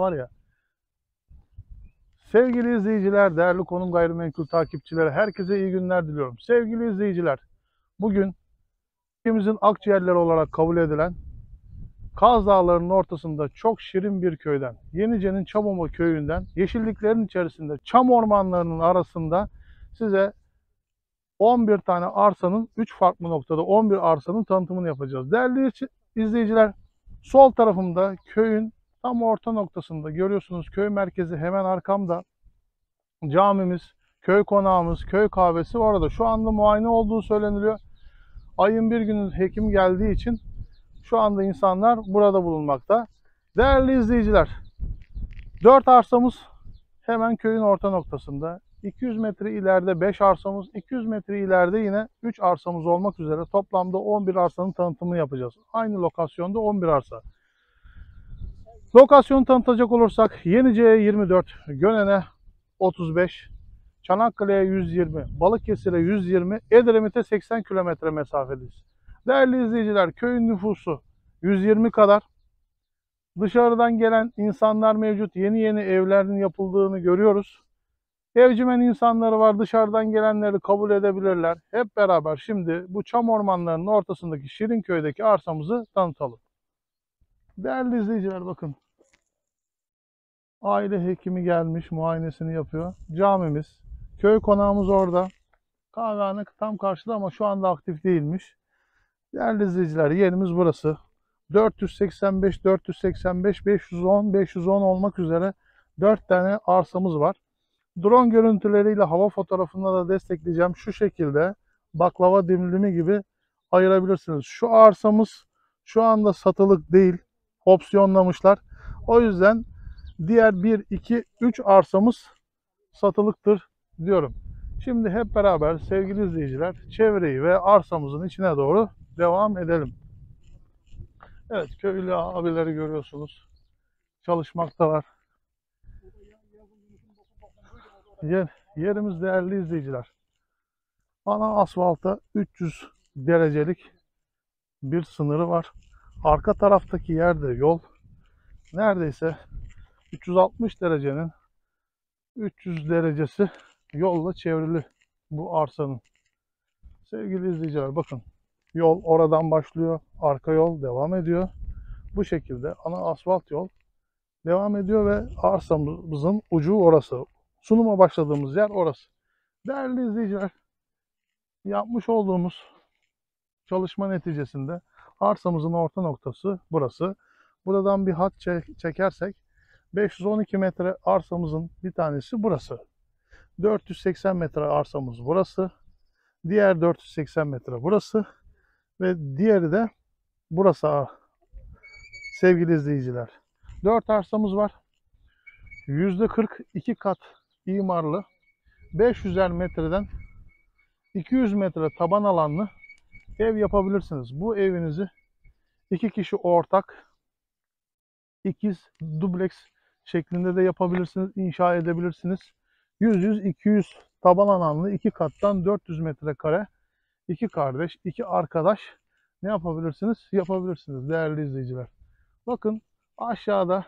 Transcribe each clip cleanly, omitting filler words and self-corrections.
var ya. Sevgili izleyiciler, değerli Konum Gayrimenkul takipçileri, herkese iyi günler diliyorum. Sevgili izleyiciler, bugün ülkemizin akciğerleri olarak kabul edilen Kaz Dağları'nın ortasında çok şirin bir köyden, Yenice'nin Çamova köyünden, yeşilliklerin içerisinde, çam ormanlarının arasında size 11 tane arsanın 3 farklı noktada 11 arsanın tanıtımını yapacağız. Değerli izleyiciler, sol tarafımda köyün tam orta noktasında görüyorsunuz, köy merkezi hemen arkamda. Camimiz, köy konağımız, köy kahvesi orada. Şu anda muayene olduğu söyleniliyor. Ayın bir günü hekim geldiği için şu anda insanlar burada bulunmakta. Değerli izleyiciler, 4 arsamız hemen köyün orta noktasında. 200 metre ileride 5 arsamız, 200 metre ileride yine 3 arsamız olmak üzere toplamda 11 arsanın tanıtımını yapacağız. Aynı lokasyonda 11 arsa. Lokasyonu tanıtacak olursak Yenice'ye 24, Gönen'e 35, Çanakkale'ye 120, Balıkesir'e 120, Edremit'e 80 kilometre mesafedeyiz. Değerli izleyiciler, köyün nüfusu 120 kadar. Dışarıdan gelen insanlar mevcut. Yeni evlerin yapıldığını görüyoruz. Evcimen insanları var. Dışarıdan gelenleri kabul edebilirler. Hep beraber şimdi bu çam ormanlarının ortasındaki Şirinköy'deki arsamızı tanıtalım. Değerli izleyiciler, bakın. Aile hekimi gelmiş, muayenesini yapıyor. Camimiz, köy konağımız orada. Kahvehane tam karşıda ama şu anda aktif değilmiş. Değerli izleyiciler, yerimiz burası. 485, 485, 510, 510 olmak üzere 4 tane arsamız var. Drone görüntüleriyle hava fotoğrafında da destekleyeceğim. Şu şekilde baklava dilimi gibi ayırabilirsiniz. Şu arsamız şu anda satılık değil, opsiyonlamışlar. O yüzden diğer 1, 2, 3 arsamız satılıktır diyorum. Şimdi hep beraber sevgili izleyiciler çevreyi ve arsamızın içine doğru devam edelim. Evet, köylü abileri görüyorsunuz. Çalışmaktalar. Yerimiz değerli izleyiciler. Ana asfalta 300 derecelik bir sınırı var. Arka taraftaki yerde yol neredeyse 360 derecenin 300 derecesi yolla çevrili bu arsanın. Sevgili izleyiciler, bakın. Yol oradan başlıyor. Arka yol devam ediyor. Bu şekilde ana asfalt yol devam ediyor ve arsamızın ucu orası. Sunuma başladığımız yer orası. Değerli izleyiciler, yapmış olduğumuz çalışma neticesinde arsamızın orta noktası burası. Buradan bir hat çekersek 512 metre arsamızın bir tanesi burası. 480 metre arsamız burası. Diğer 480 metre burası. Ve diğeri de burası sevgili izleyiciler. 4 arsamız var. %42 kat imarlı. 500'er metreden 200 metre taban alanlı ev yapabilirsiniz. Bu evinizi 2 kişi ortak, ikiz, dubleks şeklinde de yapabilirsiniz, inşa edebilirsiniz. 100-200 taban alanlı 2 kattan 400 metrekare 2 kardeş, 2 arkadaş ne yapabilirsiniz? Yapabilirsiniz değerli izleyiciler. Bakın aşağıda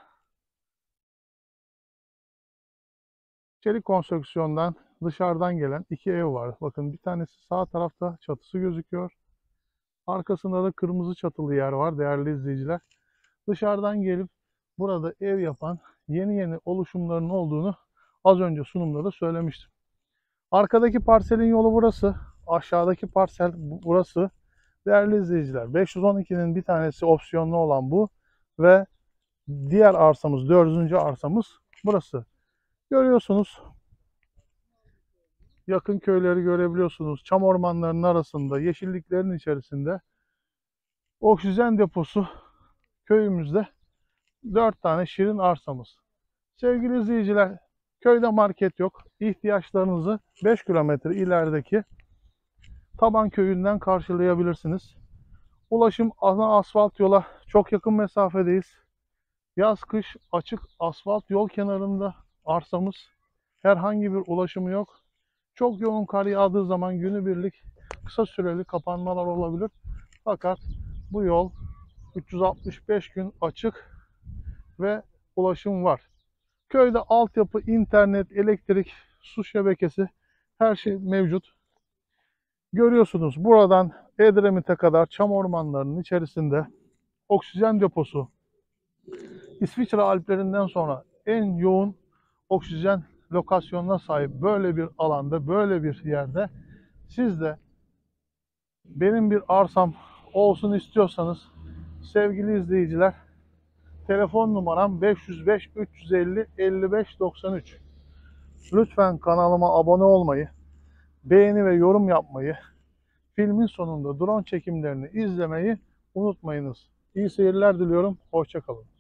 çelik konstrüksiyondan dışarıdan gelen 2 ev var. Bakın bir tanesi sağ tarafta çatısı gözüküyor. Arkasında da kırmızı çatılı yer var değerli izleyiciler. Dışarıdan gelip burada ev yapan yeni oluşumların olduğunu az önce sunumda da söylemiştim. Arkadaki parselin yolu burası. Aşağıdaki parsel burası. Değerli izleyiciler, 512'nin bir tanesi opsiyonlu olan bu ve diğer arsamız, 4. arsamız burası. Görüyorsunuz. Yakın köyleri görebiliyorsunuz. Çam ormanlarının arasında, yeşilliklerin içerisinde oksijen deposu köyümüzde 4 tane şirin arsamız. Sevgili izleyiciler, köyde market yok. İhtiyaçlarınızı 5 kilometre ilerideki Taban köyünden karşılayabilirsiniz. Ulaşım ana asfalt yola çok yakın mesafedeyiz. Yaz kış açık asfalt yol kenarında arsamız. Herhangi bir ulaşımı yok. Çok yoğun kar yağdığı zaman günübirlik kısa süreli kapanmalar olabilir. Fakat bu yol 365 gün açık ve ulaşım var. Köyde altyapı, internet, elektrik, su şebekesi, her şey mevcut. Görüyorsunuz buradan Edremit'e kadar çam ormanlarının içerisinde oksijen deposu. İsviçre Alplerinden sonra en yoğun oksijen lokasyonuna sahip böyle bir alanda, böyle bir yerde siz de benim bir arsam olsun istiyorsanız sevgili izleyiciler, telefon numaram 505 350 55 93. Lütfen kanalıma abone olmayı, beğeni ve yorum yapmayı, filmin sonunda drone çekimlerini izlemeyi unutmayınız. İyi seyirler diliyorum. Hoşça kalın.